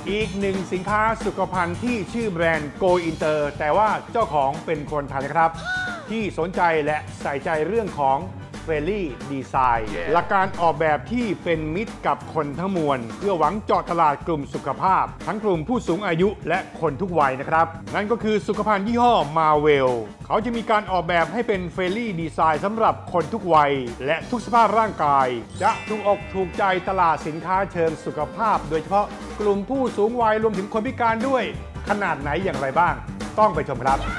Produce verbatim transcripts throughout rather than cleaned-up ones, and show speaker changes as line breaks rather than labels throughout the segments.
อีกหนึ่งสินค้าสุขภัณฑ์ที่ชื่อแบรนด์โกอินเตอร์แต่ว่าเจ้าของเป็นคนไทยนะครับที่สนใจและใส่ใจเรื่องของเฟรนลี่ดีไซน์หลักการออกแบบที่เป็นมิตรกับคนทั้งมวลเพื่อหวังเจาะตลาดกลุ่มสุขภาพทั้งกลุ่มผู้สูงอายุและคนทุกวัยนะครับนั่นก็คือสุขภัณฑ์ยี่ห้อมาเวลเขาจะมีการออกแบบให้เป็นเฟรนลี่ดีไซน์สำหรับคนทุกวัยและทุกสภาพร่างกายจะถูกอกถูกใจตลาดสินค้าเชิงสุขภาพโดยเฉพาะกลุ่มผู้สูงวัยรวมถึงคนพิการด้วยขนาดไหนอย่างไรบ้างต้องไปชมครับ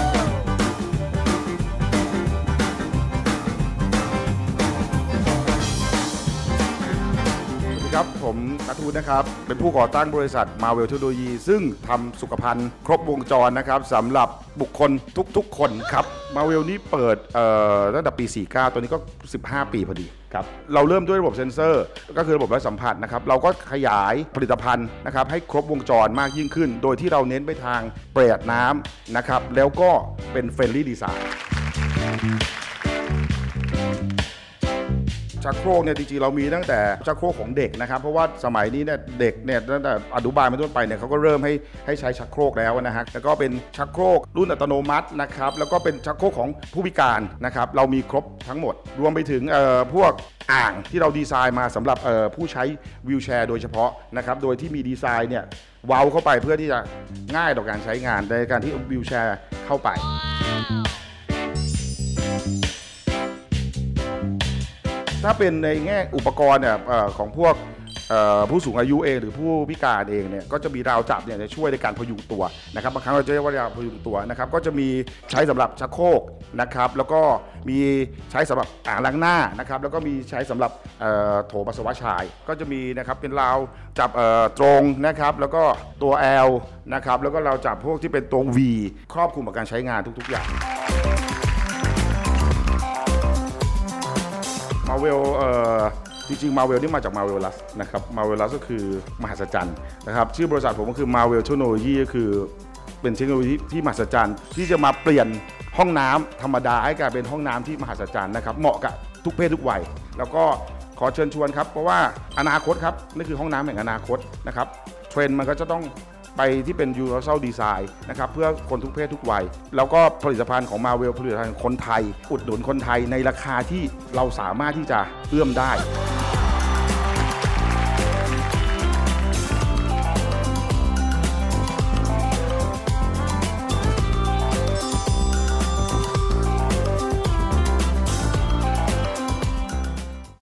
ครับผมนัทวุฒินะครับเป็นผู้ก่อตั้งบริษัทมาเวลเทคโนโลยีซึ่งทำสุขภัณฑ์ครบวงจรนะครับสำหรับบุคคลทุกๆคนครับมาเวลนี่เปิดเอ่อตั้งแต่ปีสี่สิบเก้าตัวนี้ก็สิบห้าปีพอดีครับเราเริ่มด้วยระบบเซ็นเซอร์ก็คือระบบไร้สัมผัสนะครับเราก็ขยายผลิตภัณฑ์นะครับให้ครบวงจรมากยิ่งขึ้นโดยที่เราเน้นไปทางประหยัดน้ำนะครับแล้วก็เป็นเฟรนลี่ดีไซน์ชักโครกเนี่ยจริงๆเรามีตั้งแต่ชักโครกของเด็กนะครับเพราะว่าสมัยนี้เนี่ยเด็กเนี่ยตั้งแต่อนุบาลเป็นต้นไปเนี่ยเขาก็เริ่มให้ให้ใช้ชักโครกแล้วนะฮะแล้วก็เป็นชักโครกรุ่นอัตโนมัตินะครับแล้วก็เป็นชักโครกของผู้พิการนะครับเรามีครบทั้งหมดรวมไปถึงเอ่อพวกอ่างที่เราดีไซน์มาสำหรับเอ่อผู้ใช้วีลแชร์โดยเฉพาะนะครับโดยที่มีดีไซน์เนี่ยเว้าเข้าไปเพื่อที่จะง่ายต่อการใช้งานในการที่วีลแชร์เข้าไปถ้าเป็นในแง่อุปกรณ์เนี่ยของพวกผู้สูงอายุเองหรือผู้พิการเองเนี่ยก็จะมีราวจับเนี่ยช่วยในการพยุงตัวนะครับบางครั้งเราจะเรียกว่าราวพยุงตัวนะครับก็จะมีใช้สำหรับชักโครกนะครับแล้วก็มีใช้สำหรับอ่างล้างหน้านะครับแล้วก็มีใช้สำหรับโถปัสสาวะชายก็จะมีนะครับเป็นราวจับตรงนะครับแล้วก็ตัว L นะครับแล้วก็ราวจับพวกที่เป็นตัว V ครอบคลุมกับการใช้งานทุกๆอย่างมาเวลจริงๆมาเวลนี่มาจากมาเวลลัสนะครับมาเวลลัสก็คือมหัศจรรย์นะครับชื่อบริษัทผมก็คือมาเวลเทคโนโลยีก็คือเป็นเทคโนโลยีที่มหัศจรรย์ที่จะมาเปลี่ยนห้องน้ำธรรมดาให้กลายเป็นห้องน้ำที่มหัศจรรย์นะครับเหมาะกับทุกเพศทุกวัยแล้วก็ขอเชิญชวนครับเพราะว่าอนาคตครับนี่คือห้องน้ำแห่งอนาคตนะครับเทรนด์มันก็จะต้องไปที่เป็น universal design นะครับเพื่อคนทุกเพศทุกวัยแล้วก็ผลิตภัณฑ์ของ Marvel ผลิตภัณฑ์คนไทยอุดหนุนคนไทยในราคาที่เราสามารถที่จะเอื้อมได้